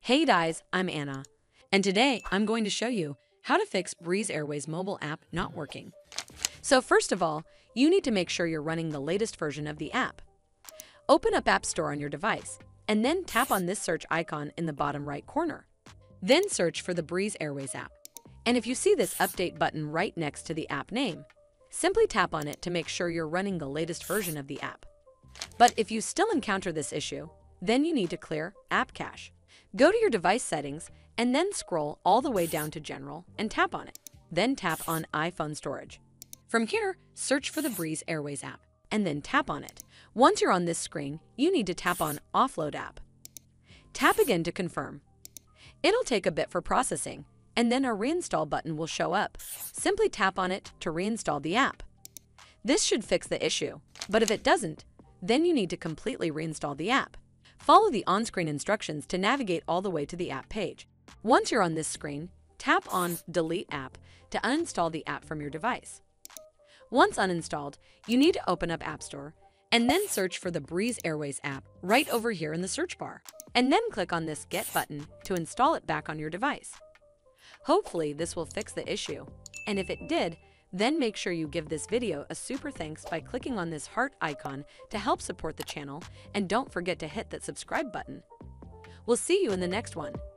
Hey guys, I'm Anna, and today I'm going to show you how to fix Breeze Airways mobile app not working. So first of all, you need to make sure you're running the latest version of the app. Open up App Store on your device, and then tap on this search icon in the bottom right corner. Then search for the Breeze Airways app. And if you see this update button right next to the app name, simply tap on it to make sure you're running the latest version of the app. But if you still encounter this issue, then you need to clear App Cache. Go to your device settings and then scroll all the way down to General and tap on it. Then tap on iPhone Storage. From here, search for the Breeze Airways app and then tap on it. Once you're on this screen, you need to tap on Offload App. Tap again to confirm. It'll take a bit for processing, and then a Reinstall button will show up. Simply tap on it to reinstall the app. This should fix the issue, but if it doesn't, then you need to completely reinstall the app. Follow the on-screen instructions to navigate all the way to the app page. Once you're on this screen, tap on Delete App to uninstall the app from your device. Once uninstalled, you need to open up App Store and then search for the Breeze Airways app right over here in the search bar, and then click on this Get button to install it back on your device. Hopefully this will fix the issue, and if it did, then make sure you give this video a super thanks by clicking on this heart icon to help support the channel, and don't forget to hit that subscribe button. We'll see you in the next one.